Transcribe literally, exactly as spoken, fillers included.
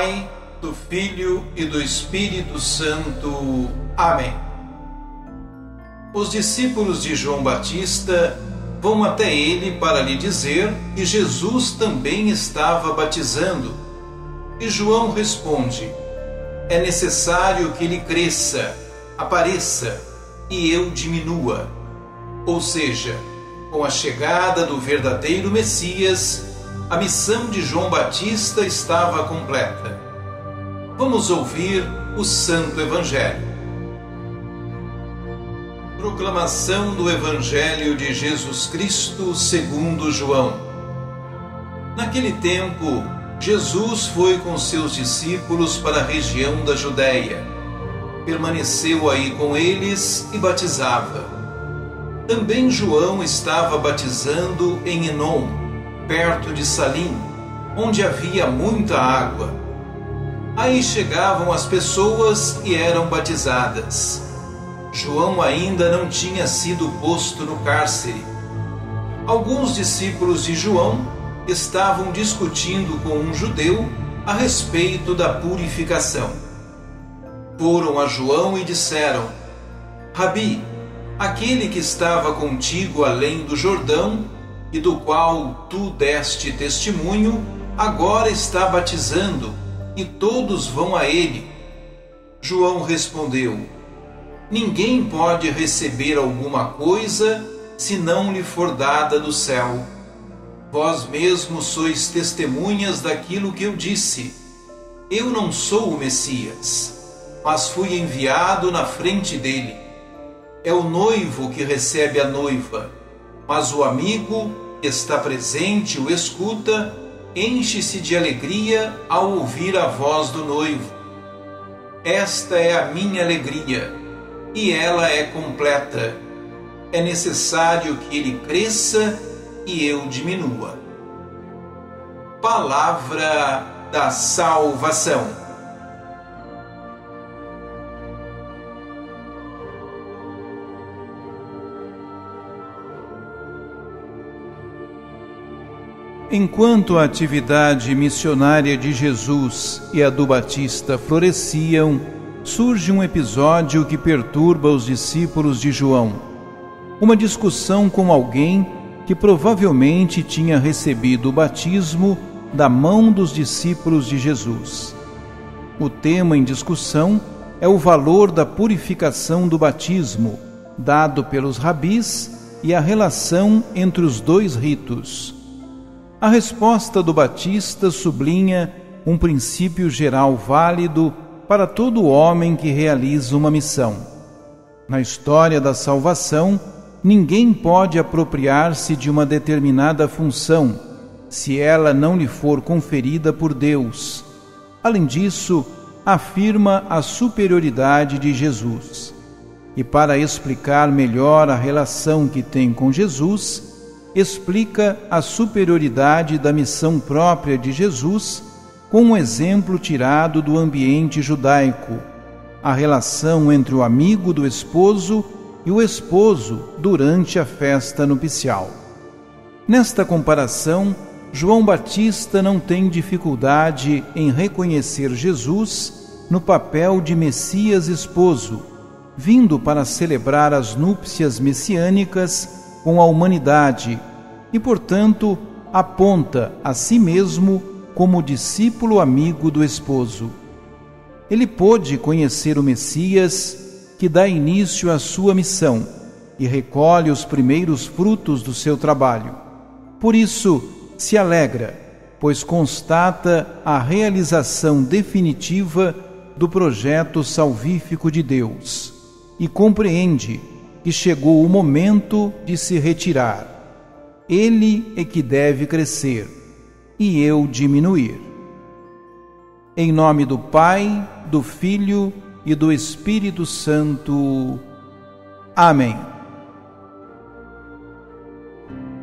Pai, do Filho e do Espírito Santo. Amém. Os discípulos de João Batista vão até ele para lhe dizer que Jesus também estava batizando. E João responde: é necessário que ele cresça, apareça, e eu diminua. Ou seja, com a chegada do verdadeiro Messias, a missão de João Batista estava completa. Vamos ouvir o Santo Evangelho. Proclamação do Evangelho de Jesus Cristo segundo João. Naquele tempo, Jesus foi com seus discípulos para a região da Judéia. Permaneceu aí com eles e batizava. Também João estava batizando em Enom, perto de Salim, onde havia muita água. Aí chegavam as pessoas e eram batizadas. João ainda não tinha sido posto no cárcere. Alguns discípulos de João estavam discutindo com um judeu a respeito da purificação. Foram a João e disseram: Rabi, aquele que estava contigo além do Jordão e do qual tu deste testemunho, agora está batizando, e todos vão a ele. João respondeu: ninguém pode receber alguma coisa se não lhe for dada do céu. Vós mesmos sois testemunhas daquilo que eu disse. Eu não sou o Messias, mas fui enviado na frente dele. É o noivo que recebe a noiva, mas o amigo está presente, o escuta, enche-se de alegria ao ouvir a voz do noivo. Esta é a minha alegria, e ela é completa. É necessário que ele cresça e eu diminua. Palavra da salvação. Enquanto a atividade missionária de Jesus e a do Batista floresciam, surge um episódio que perturba os discípulos de João. Uma discussão com alguém que provavelmente tinha recebido o batismo da mão dos discípulos de Jesus. O tema em discussão é o valor da purificação do batismo, dado pelos rabis, e a relação entre os dois ritos. A resposta do Batista sublinha um princípio geral válido para todo homem que realiza uma missão. Na história da salvação, ninguém pode apropriar-se de uma determinada função, se ela não lhe for conferida por Deus. Além disso, afirma a superioridade de Jesus. E para explicar melhor a relação que tem com Jesus, explica a superioridade da missão própria de Jesus com um exemplo tirado do ambiente judaico, a relação entre o amigo do esposo e o esposo durante a festa nupcial. Nesta comparação, João Batista não tem dificuldade em reconhecer Jesus no papel de Messias esposo, vindo para celebrar as núpcias messiânicas com a humanidade e, portanto, aponta a si mesmo como discípulo amigo do esposo. Ele pôde conhecer o Messias, que dá início à sua missão e recolhe os primeiros frutos do seu trabalho. Por isso, se alegra, pois constata a realização definitiva do projeto salvífico de Deus e compreende que chegou o momento de se retirar. Ele é que deve crescer e eu diminuir. Em nome do Pai, do Filho e do Espírito Santo. Amém.